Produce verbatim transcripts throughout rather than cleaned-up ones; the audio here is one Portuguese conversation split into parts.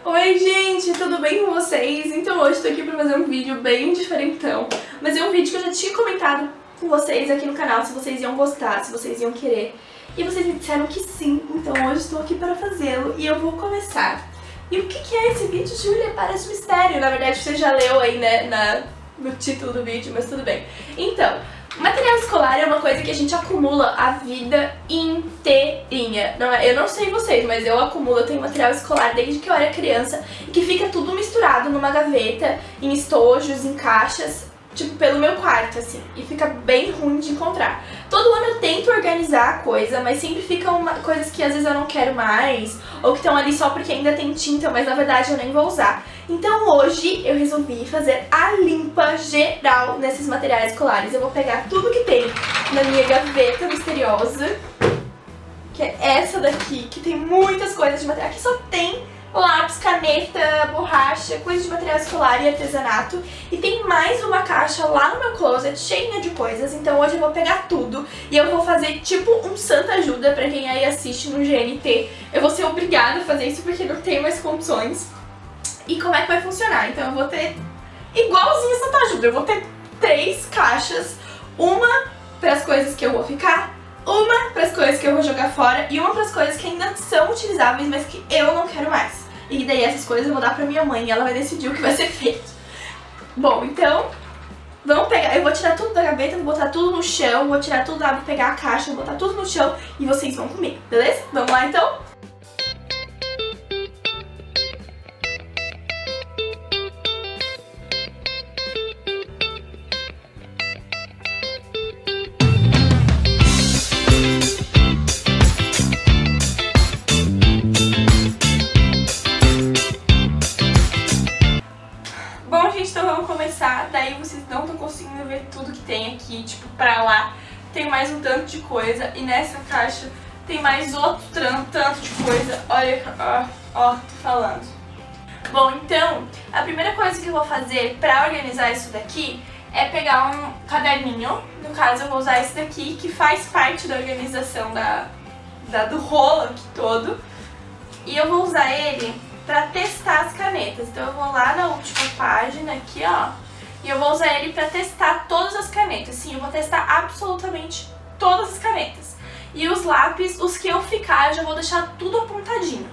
Oi gente, tudo bem com vocês? Então hoje tô aqui pra fazer um vídeo bem diferentão, mas é um vídeo que eu já tinha comentado com vocês aqui no canal, se vocês iam gostar, se vocês iam querer, e vocês me disseram que sim, então hoje estou aqui para fazê-lo e eu vou começar. E o que que é esse vídeo, Júlia? Parece um mistério, na verdade você já leu aí, né, na, no título do vídeo, mas tudo bem. Então, material escolar é uma coisa que a gente acumula a vida inteirinha. Não é? Eu não sei vocês, mas eu acumulo, eu tenho material escolar desde que eu era criança e que fica tudo misturado numa gaveta, em estojos, em caixas, tipo pelo meu quarto, assim, e fica bem ruim de encontrar. Todo ano eu tento organizar a coisa, mas sempre ficam uma, coisas que às vezes eu não quero mais, ou que estão ali só porque ainda tem tinta, mas na verdade eu nem vou usar. Então hoje eu resolvi fazer a limpa geral nesses materiais escolares. Eu vou pegar tudo que tem na minha gaveta misteriosa, que é essa daqui, que tem muitas coisas de material. Aqui só tem lápis, caneta, borracha, coisa de material escolar e artesanato. E tem mais uma caixa lá no meu closet cheia de coisas. Então hoje eu vou pegar tudo e eu vou fazer tipo um Santa Ajuda pra quem aí assiste no G N T. Eu vou ser obrigada a fazer isso porque não tem mais condições. E como é que vai funcionar? Então eu vou ter igualzinho Santa Ajuda. Eu vou ter três caixas. Uma para as coisas que eu vou ficar, uma para as coisas que eu vou jogar fora e uma para as coisas que ainda são utilizáveis, mas que eu não quero mais. E daí essas coisas eu vou dar pra minha mãe e ela vai decidir o que vai ser feito. Bom, então vamos pegar, eu vou tirar tudo da gaveta, vou botar tudo no chão, vou tirar tudo lá, vou pegar a caixa, vou botar tudo no chão e vocês vão comigo, beleza? Vamos lá então? Então vamos começar, daí vocês não estão conseguindo ver tudo que tem aqui, tipo, pra lá tem mais um tanto de coisa e nessa caixa tem mais outro tanto de coisa, olha, ó, ó, tô falando. Bom, então, a primeira coisa que eu vou fazer pra organizar isso daqui é pegar um caderninho, no caso eu vou usar esse daqui, que faz parte da organização da, da, do rolo aqui todo, e eu vou usar ele pra testar as canetas. Então eu vou lá na última página aqui, ó, e eu vou usar ele pra testar todas as canetas. Sim, eu vou testar absolutamente todas as canetas. E os lápis, os que eu ficar, eu já vou deixar tudo apontadinho.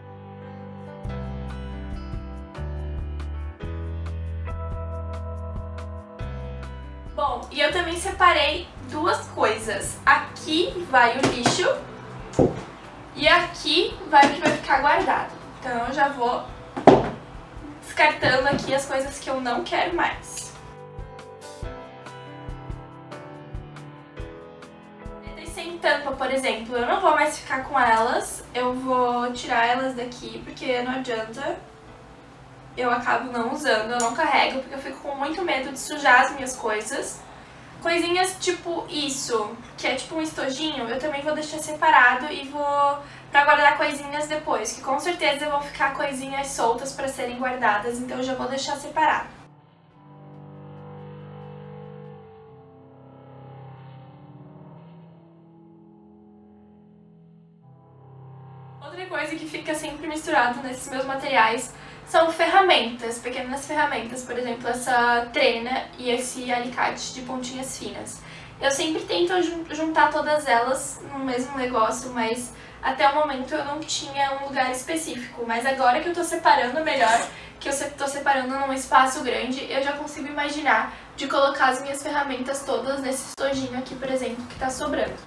Bom, e eu também separei duas coisas. Aqui vai o lixo e aqui vai o que vai ficar guardado. Então eu já vou descartando aqui as coisas que eu não quero mais. Canetas sem tampa, por exemplo, eu não vou mais ficar com elas. Eu vou tirar elas daqui porque não adianta. Eu acabo não usando, eu não carrego porque eu fico com muito medo de sujar as minhas coisas. Coisinhas tipo isso, que é tipo um estojinho, eu também vou deixar separado e vou pra guardar coisinhas depois, que com certeza vão ficar coisinhas soltas pra serem guardadas, então eu já vou deixar separado. Outra coisa que fica sempre misturado nesses meus materiais são ferramentas, pequenas ferramentas, por exemplo, essa trena e esse alicate de pontinhas finas. Eu sempre tento juntar todas elas no mesmo negócio, mas até o momento eu não tinha um lugar específico. Mas agora que eu tô separando melhor, que eu tô separando num espaço grande, eu já consigo imaginar de colocar as minhas ferramentas todas nesse estojinho aqui, por exemplo, que tá sobrando.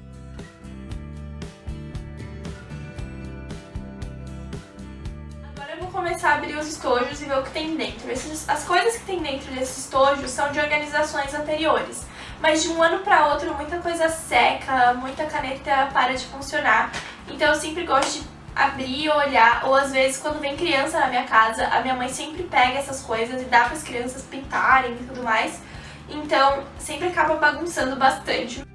Começar a abrir os estojos e ver o que tem dentro. Esses, as coisas que tem dentro desses estojos são de organizações anteriores, mas de um ano para outro muita coisa seca, muita caneta para de funcionar, então eu sempre gosto de abrir e olhar, ou às vezes quando vem criança na minha casa, a minha mãe sempre pega essas coisas e dá para as crianças pintarem e tudo mais, então sempre acaba bagunçando bastante.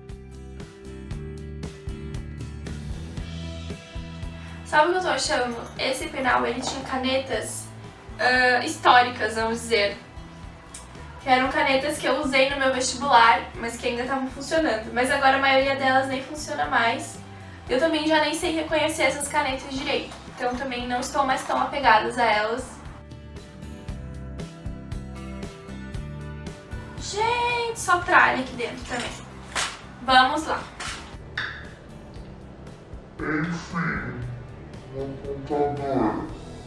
Sabe o que eu tô achando? Esse penal, ele tinha canetas uh, históricas, vamos dizer. Que eram canetas que eu usei no meu vestibular, mas que ainda estavam funcionando. Mas agora a maioria delas nem funciona mais. Eu também já nem sei reconhecer essas canetas direito. Então também não estou mais tão apegadas a elas. Gente, só tralha aqui dentro também. Vamos lá. Enfim, um computador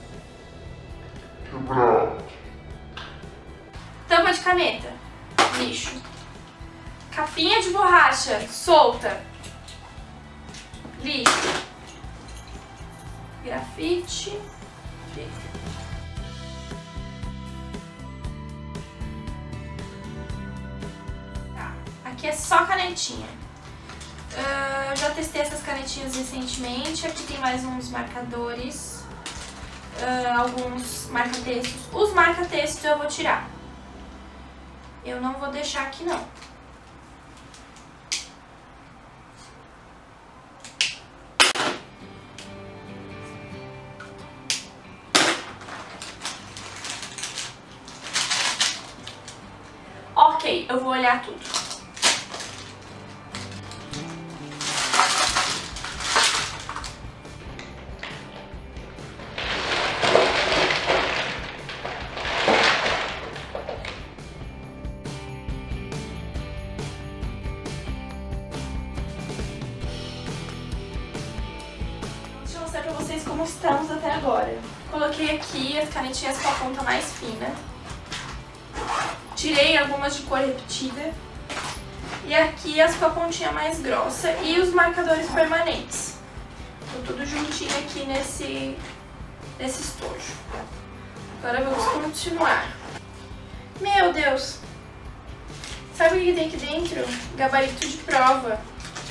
quebrado. Tampa de caneta, lixo. Capinha de borracha, solta, lixo. Grafite. Tá, aqui é só canetinha. Uh, já testei essas canetinhas recentemente. Aqui tem mais uns marcadores, uh, alguns marca-textos. Os marca-textos eu vou tirar. Eu não vou deixar aqui não. Ok, eu vou olhar tudo. Deixa eu mostrar pra vocês como estamos até agora. Coloquei aqui as canetinhas com a ponta mais fina. Tirei algumas de cor repetida. E aqui as com a pontinha mais grossa. E os marcadores permanentes. Tô tudo juntinho aqui nesse, nesse estojo. Agora vamos continuar. Meu Deus! Sabe o que tem aqui dentro? Gabarito de prova.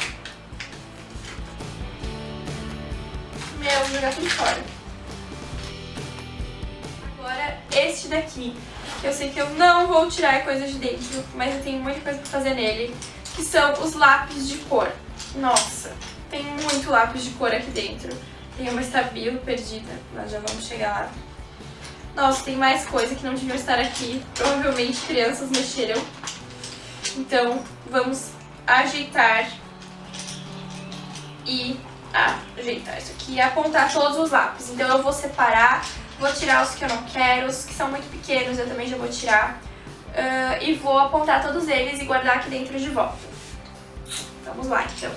Meu, vou jogar tudo fora. Agora este daqui. Eu sei que eu não vou tirar coisa de dentro, mas eu tenho muita coisa pra fazer nele, que são os lápis de cor. Nossa, tem muito lápis de cor aqui dentro. Tem uma Stabilo perdida, nós já vamos chegar lá. Nossa, tem mais coisa que não deviam estar aqui. Provavelmente crianças mexeram. Então, vamos ajeitar e ajeitar isso aqui e apontar todos os lápis. Então eu vou separar. Vou tirar os que eu não quero, os que são muito pequenos eu também já vou tirar. Uh, e vou apontar todos eles e guardar aqui dentro de volta. Vamos lá, então.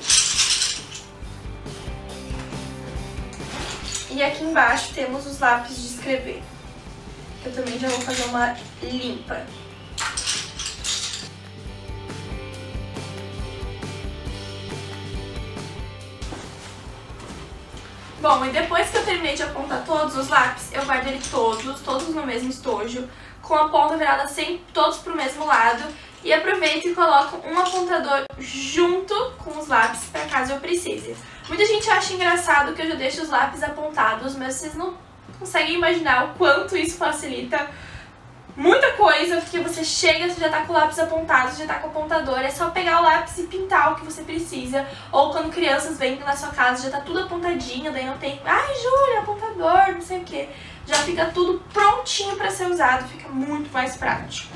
E aqui embaixo temos os lápis de escrever. Eu também já vou fazer uma limpa. Bom, e depois que eu terminei de apontar todos os lápis, eu guardo eles todos, todos no mesmo estojo, com a ponta virada sempre todos pro mesmo lado, e aproveito e coloco um apontador junto com os lápis para caso eu precise. Muita gente acha engraçado que eu já deixo os lápis apontados, mas vocês não conseguem imaginar o quanto isso facilita muita coisa, porque você chega, você já tá com o lápis apontado, você já tá com o apontador, é só pegar o lápis e pintar o que você precisa. Ou quando crianças vêm na sua casa, já tá tudo apontadinho, daí não tem, ai Júlia, apontador, não sei o que. Já fica tudo prontinho pra ser usado, fica muito mais prático.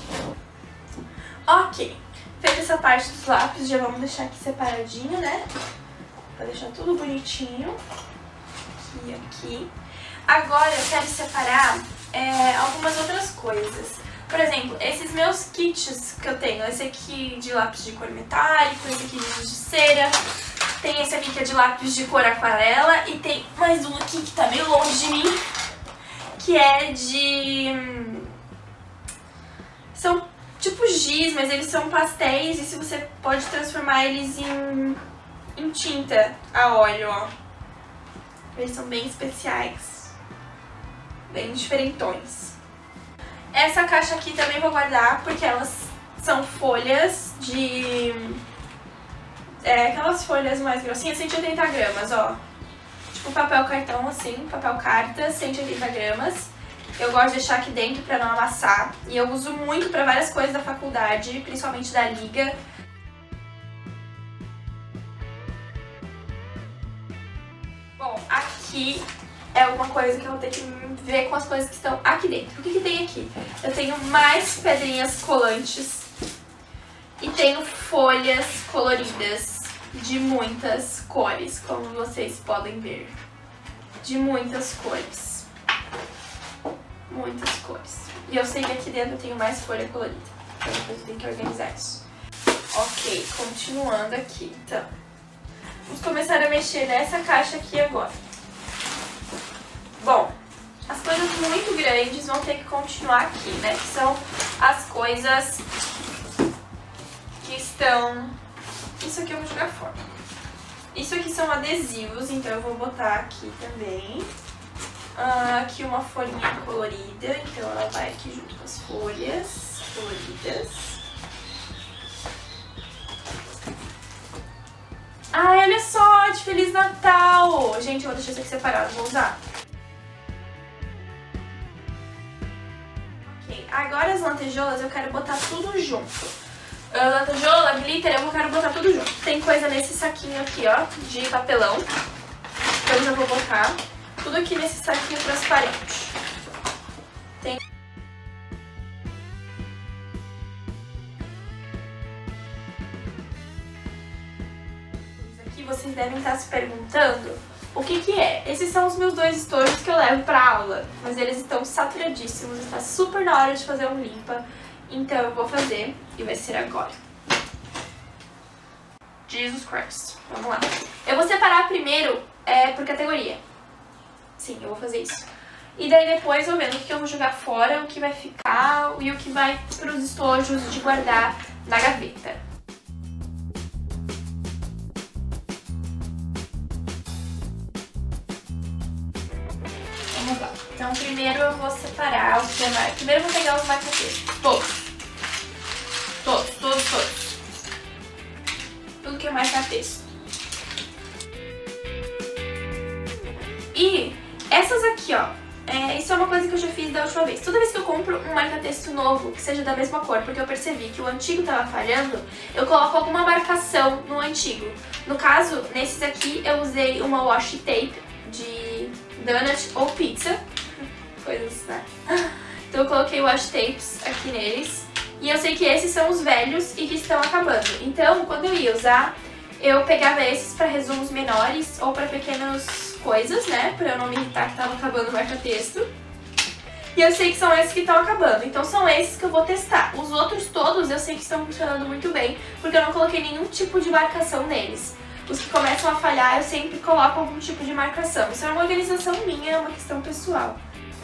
Ok, feita essa parte dos lápis, já vamos deixar aqui separadinho, né? Pra deixar tudo bonitinho. Aqui, aqui. Agora eu quero separar é, algumas outras coisas. Por exemplo, esses meus kits que eu tenho. Esse aqui de lápis de cor metálico, esse aqui de giz de cera. Tem esse aqui que é de lápis de cor aquarela. E tem mais um aqui que tá meio longe de mim, que é de... São tipo giz, mas eles são pastéis. E se você pode transformar eles em, em tinta a óleo, ó. Eles são bem especiais. Bem diferentões. Essa caixa aqui também vou guardar, porque elas são folhas de... É, aquelas folhas mais grossinhas, cento e oitenta gramas, ó. Tipo papel cartão, assim, papel carta, cento e oitenta gramas. Eu gosto de deixar aqui dentro pra não amassar. E eu uso muito pra várias coisas da faculdade, principalmente da liga. Bom, aqui é alguma coisa que eu vou ter que ver com as coisas que estão aqui dentro. O que que tem aqui? Eu tenho mais pedrinhas colantes e tenho folhas coloridas de muitas cores, como vocês podem ver. de muitas cores. Muitas cores. E eu sei que aqui dentro eu tenho mais folha colorida. Então depois eu tenho que organizar isso. Ok, continuando aqui, então. Vamos começar a mexer nessa caixa aqui agora. Bom, as coisas muito grandes vão ter que continuar aqui, né? Que são as coisas que estão... Isso aqui eu vou jogar fora. Isso aqui são adesivos, então eu vou botar aqui também. Ah, aqui uma folhinha colorida, então ela vai aqui junto com as folhas coloridas. Ai, olha só, de Feliz Natal! Gente, eu vou deixar isso aqui separado, vou usar. Ok, agora as lantejoulas eu quero botar tudo junto. Uh, lantejoula, glitter, eu quero botar tudo junto. Tem coisa nesse saquinho aqui, ó, de papelão. Então eu já vou botar tudo aqui nesse saquinho transparente. Tem... Aqui vocês devem estar se perguntando o que que é. Esses são os meus dois estojos que eu levo pra aula, mas eles estão saturadíssimos, está super na hora de fazer um limpa. Então eu vou fazer e vai ser agora. Jesus Christ. Vamos lá. Eu vou separar primeiro é, por categoria. Sim, eu vou fazer isso. E daí depois eu vendo o que eu vou jogar fora, o que vai ficar e o que vai para os estojos de guardar na gaveta. Vamos lá. Então primeiro eu vou separar o que é... Primeiro eu vou pegar os marca-textos. Todos. Todos, todos, todos. Tudo que é marca-texto. E essas aqui, ó. É, isso é uma coisa que eu já fiz da última vez. Toda vez que eu compro um marca-texto novo, que seja da mesma cor, porque eu percebi que o antigo tava falhando, eu coloco alguma marcação no antigo. No caso, nesses aqui, eu usei uma washi tape de donut ou pizza. Coisas, né? Então eu coloquei washi tapes aqui neles. E eu sei que esses são os velhos e que estão acabando. Então, quando eu ia usar, eu pegava esses para resumos menores ou para pequenas coisas, né? Pra eu não me irritar que tava acabando o marca-texto. E eu sei que são esses que estão acabando. Então são esses que eu vou testar. Os outros todos eu sei que estão funcionando muito bem, porque eu não coloquei nenhum tipo de marcação neles. Os que começam a falhar eu sempre coloco algum tipo de marcação. Isso é uma organização minha, é uma questão pessoal.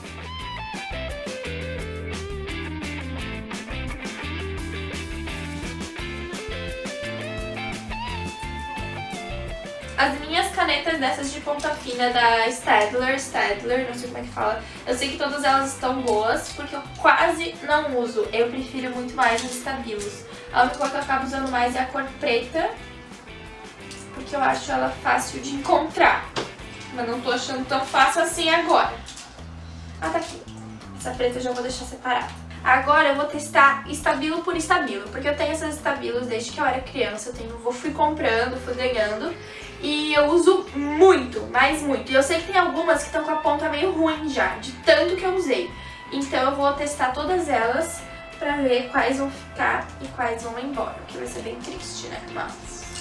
As minhas canetas dessas de ponta fina da Staedtler, Staedtler, não sei como é que fala, eu sei que todas elas estão boas, porque eu quase não uso. Eu prefiro muito mais os estabilos. A única cor que eu acabo usando mais é a cor preta, porque eu acho ela fácil de encontrar. Mas não tô achando tão fácil assim agora. Ah, tá aqui. Essa preta eu já vou deixar separada. Agora eu vou testar estabilo por estabilo, porque eu tenho esses estabilos desde que eu era criança. Eu tenho, vou, fui comprando, fui ganhando. E eu uso muito, mas muito. E eu sei que tem algumas que estão com a ponta meio ruim já, de tanto que eu usei. Então eu vou testar todas elas pra ver quais vão ficar e quais vão embora. O que vai ser bem triste, né? Mas...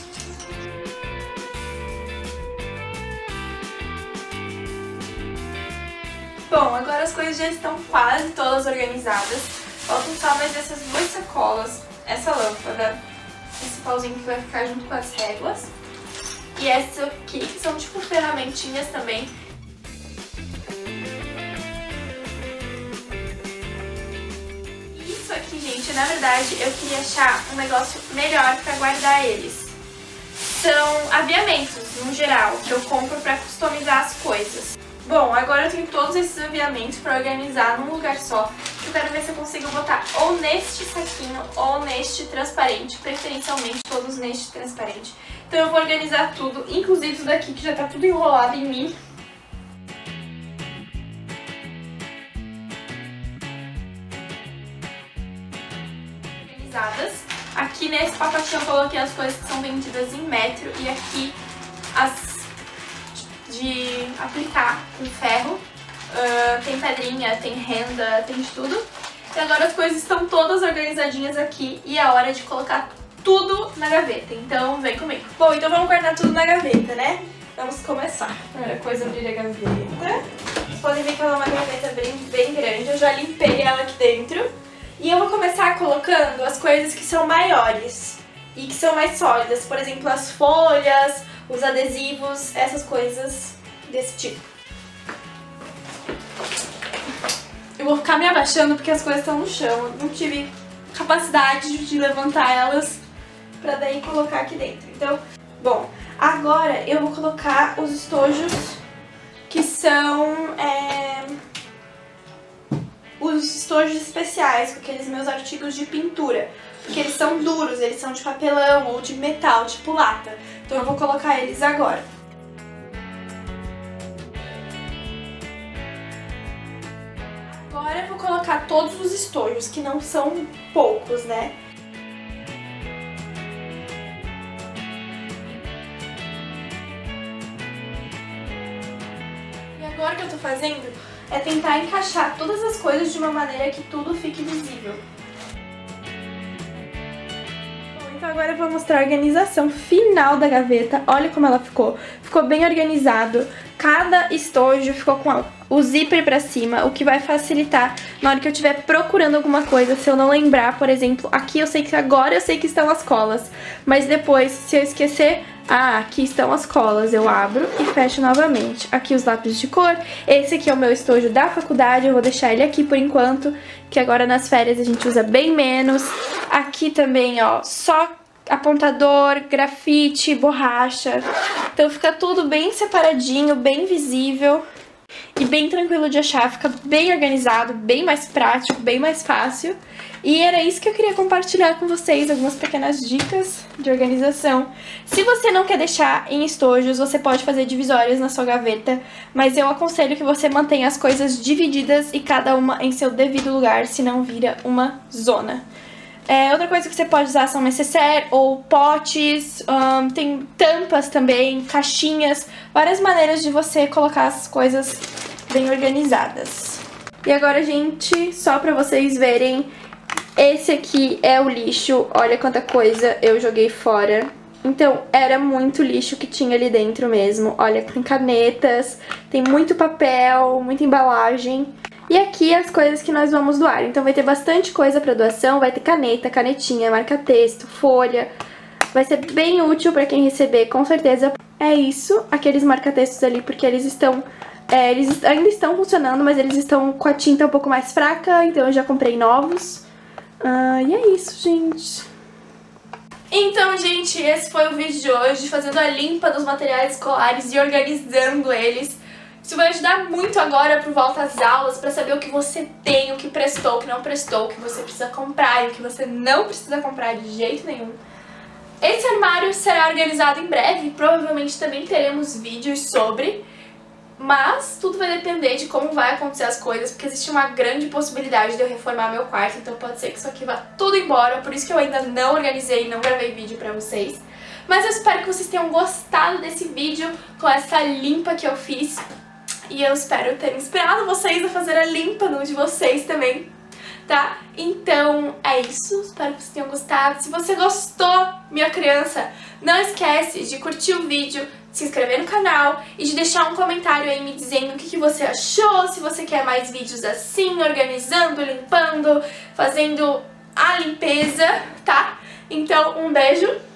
Bom, agora as coisas já estão quase todas organizadas. Faltam só mais essas duas sacolas, essa lâmpada, esse pauzinho que vai ficar junto com as réguas. E essa aqui, que são tipo ferramentinhas também. Isso aqui, gente, na verdade, eu queria achar um negócio melhor pra guardar eles. São aviamentos, no geral, que eu compro pra customizar as coisas. Bom, agora eu tenho todos esses aviamentos pra organizar num lugar só. Eu quero ver se eu consigo botar ou neste saquinho ou neste transparente, preferencialmente todos neste transparente. Então eu vou organizar tudo, inclusive isso daqui que já tá tudo enrolado em mim. Organizadas. Aqui nesse pacotinho eu coloquei as coisas que são vendidas em metro e aqui as de aplicar com ferro. Uh, tem pedrinha, tem renda, tem de tudo. E agora as coisas estão todas organizadinhas aqui e é hora de colocar tudo na gaveta, então vem comigo. Bom, então vamos guardar tudo na gaveta, né? vamos começar. Primeira coisa, abrir a gaveta. Vocês podem ver que ela é uma gaveta bem, bem grande, eu já limpei ela aqui dentro. E eu vou começar colocando as coisas que são maiores e que são mais sólidas. Por exemplo, as folhas, os adesivos, essas coisas desse tipo. Eu vou ficar me abaixando porque as coisas estão no chão. Eu não tive capacidade de levantar elas pra daí colocar aqui dentro. Então, bom, agora eu vou colocar os estojos que são é, os estojos especiais, com aqueles meus artigos de pintura. Porque eles são duros, eles são de papelão ou de metal, tipo lata. Então eu vou colocar eles agora. Agora eu vou colocar todos os estojos, que não são poucos, né? E agora o que eu tô fazendo é tentar encaixar todas as coisas de uma maneira que tudo fique visível. Bom, então agora eu vou mostrar a organização final da gaveta. Olha como ela ficou. Ficou bem organizado. Cada estojo ficou com o zíper pra cima, o que vai facilitar na hora que eu estiver procurando alguma coisa. Se eu não lembrar, por exemplo, aqui eu sei que agora eu sei que estão as colas, mas depois, se eu esquecer, ah, aqui estão as colas, eu abro e fecho novamente. Aqui os lápis de cor, esse aqui é o meu estojo da faculdade, eu vou deixar ele aqui por enquanto, que agora nas férias a gente usa bem menos. Aqui também, ó, só apontador, grafite, borracha. Então fica tudo bem separadinho, bem visível e bem tranquilo de achar. Fica bem organizado, bem mais prático, bem mais fácil. E era isso que eu queria compartilhar com vocês, algumas pequenas dicas de organização. Se você não quer deixar em estojos, você pode fazer divisórias na sua gaveta, mas eu aconselho que você mantenha as coisas divididas e cada uma em seu devido lugar, senão vira uma zona. É, outra coisa que você pode usar são necessaire ou potes, um, tem tampas também, caixinhas, várias maneiras de você colocar as coisas bem organizadas. E agora, gente, só pra vocês verem, esse aqui é o lixo, olha quanta coisa eu joguei fora. Então, era muito lixo que tinha ali dentro mesmo. Olha, tem canetas, tem muito papel, muita embalagem. E aqui as coisas que nós vamos doar. Então vai ter bastante coisa para doação, vai ter caneta, canetinha, marca-texto, folha. Vai ser bem útil para quem receber, com certeza. É isso, aqueles marca-textos ali, porque eles estão... É, eles ainda estão funcionando, mas eles estão com a tinta um pouco mais fraca, então eu já comprei novos. Ah, e é isso, gente. Então, gente, esse foi o vídeo de hoje, fazendo a limpa dos materiais escolares e organizando eles. Isso vai ajudar muito agora por volta às aulas, pra saber o que você tem, o que prestou, o que não prestou, o que você precisa comprar e o que você não precisa comprar de jeito nenhum. Esse armário será organizado em breve, provavelmente também teremos vídeos sobre, mas tudo vai depender de como vai acontecer as coisas, porque existe uma grande possibilidade de eu reformar meu quarto, então pode ser que isso aqui vá tudo embora, por isso que eu ainda não organizei e não gravei vídeo pra vocês. Mas eu espero que vocês tenham gostado desse vídeo com essa limpa que eu fiz. E eu espero ter inspirado vocês a fazer a limpa no de vocês também, tá? Então é isso, espero que vocês tenham gostado. Se você gostou, minha criança, não esquece de curtir o vídeo, se inscrever no canal e de deixar um comentário aí me dizendo o que, que você achou, se você quer mais vídeos assim, organizando, limpando, fazendo a limpeza, tá? Então um beijo